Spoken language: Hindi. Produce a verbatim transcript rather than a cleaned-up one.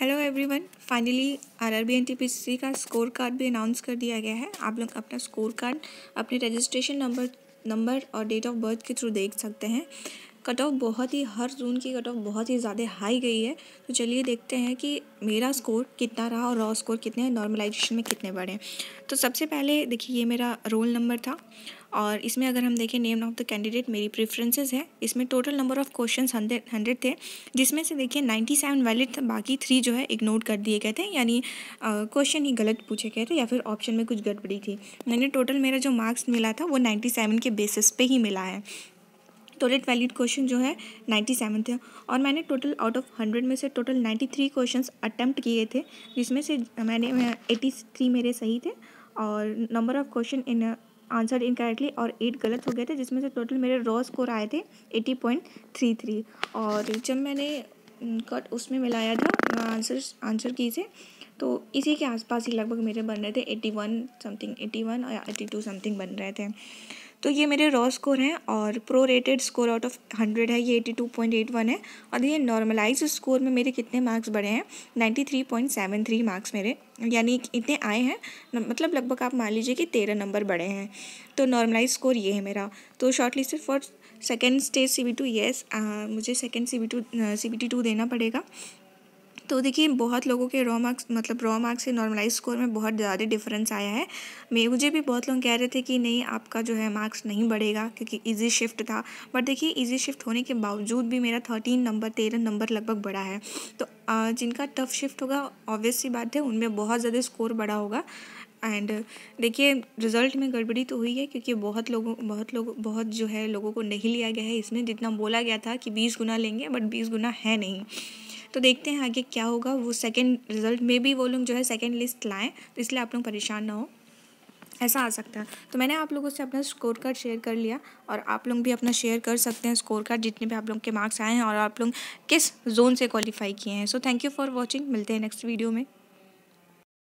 Hello everyone, finally RRB NTPC का स्कोर कार्ड भी अनाउंस कर दिया गया है। आप लोग अपना स्कोर कार्ड अपने रजिस्ट्रेशन नंबर नंबर और डेट ऑफ बर्थ के थ्रू देख सकते हैं। कट ऑफ बहुत ही हर जून की कट ऑफ बहुत ही ज़्यादा हाई गई है। तो चलिए देखते हैं कि मेरा स्कोर कितना रहा और रॉ स्कोर कितने हैं, नॉर्मलाइजेशन में कितने बढ़े। तो सबसे पहले देखिए, ये मेरा रोल नंबर था और इसमें अगर हम देखें नेम ऑफ द कैंडिडेट मेरी प्रेफरेंसेस है। इसमें total number of questions hundred hundred थे, जिसमें से देखिए नाइन्टी सेवन वैलिड था, बाकी थ्री जो है इग्नोर कर दिए गए थे, यानी क्वेश्चन ही गलत पूछे गए थे या फिर ऑप्शन में कुछ गड़बड़ी थी। मैंने टोटल मेरा जो मार्क्स मिला था वो नाइन्टी सेवन के बेसिस पे ही मिला है। टोटल वैलिड क्वेश्चन जो है नाइन्टी सेवन थे और मैंने टोटल आउट ऑफ हंड्रेड में से total ninety three questions attempt किए थे, जिसमें से मैंने एटी थ्री मेरे सही थे और number of question in answer incorrectly और एट गलत हो गए थे, जिसमें से टोटल मेरे रॉ स्कोर आए थे एटी पॉइंट थ्री थ्री। और जब मैंने कट उसमें मिलाया था आंसर आंसर की से, तो इसी के आसपास ही लगभग मेरे बन रहे थे eighty one something, eighty one या एटी टू समथिंग बन रहे थे। तो ये मेरे रॉ स्कोर हैं और pro rated score out of hundred है, ये eighty two point eight one है। और ये नॉर्मलाइज स्कोर में मेरे कितने मार्क्स बढ़े हैं, ninety three point seven three marks मेरे, यानी इतने आए हैं, मतलब लगभग आप मान लीजिए कि तेरह नंबर बढ़े हैं। तो नॉर्मलाइज स्कोर ये है मेरा। तो shortlisted for second stage C B two, yes मुझे second C B two C B T two देना पड़ेगा। तो देखिए, बहुत लोगों के रॉ मार्क्स मतलब रॉ मार्क्स से नॉर्मलाइज स्कोर में बहुत ज़्यादा डिफरेंस आया है। मैं मुझे भी बहुत लोग कह रहे थे कि नहीं आपका जो है मार्क्स नहीं बढ़ेगा क्योंकि इजी शिफ्ट था, बट देखिए इजी शिफ्ट होने के बावजूद भी मेरा थर्टीन नंबर तेरह नंबर लगभग बढ़ा है। तो आ, जिनका टफ शिफ्ट होगा ऑब्वियस सी बात है उनमें बहुत ज़्यादा स्कोर बढ़ा होगा। एंड देखिए, रिज़ल्ट में गड़बड़ी तो हुई है क्योंकि बहुत लोगों बहुत लोग बहुत जो है लोगों को नहीं लिया गया है इसमें, जितना बोला गया था कि बीस गुना लेंगे बट बीस गुना है नहीं। तो देखते हैं आगे क्या होगा। वो सेकंड रिज़ल्ट में भी वो लोग जो है सेकंड लिस्ट लाएं, तो इसलिए आप लोग परेशान ना हो, ऐसा आ सकता है। तो मैंने आप लोगों से अपना स्कोर कार्ड शेयर कर लिया और आप लोग भी अपना शेयर कर सकते हैं स्कोर कार्ड, जितने भी आप लोग के मार्क्स आए हैं और आप लोग किस जोन से क्वालिफाई किए हैं। So thank you for watching, मिलते हैं नेक्स्ट वीडियो में।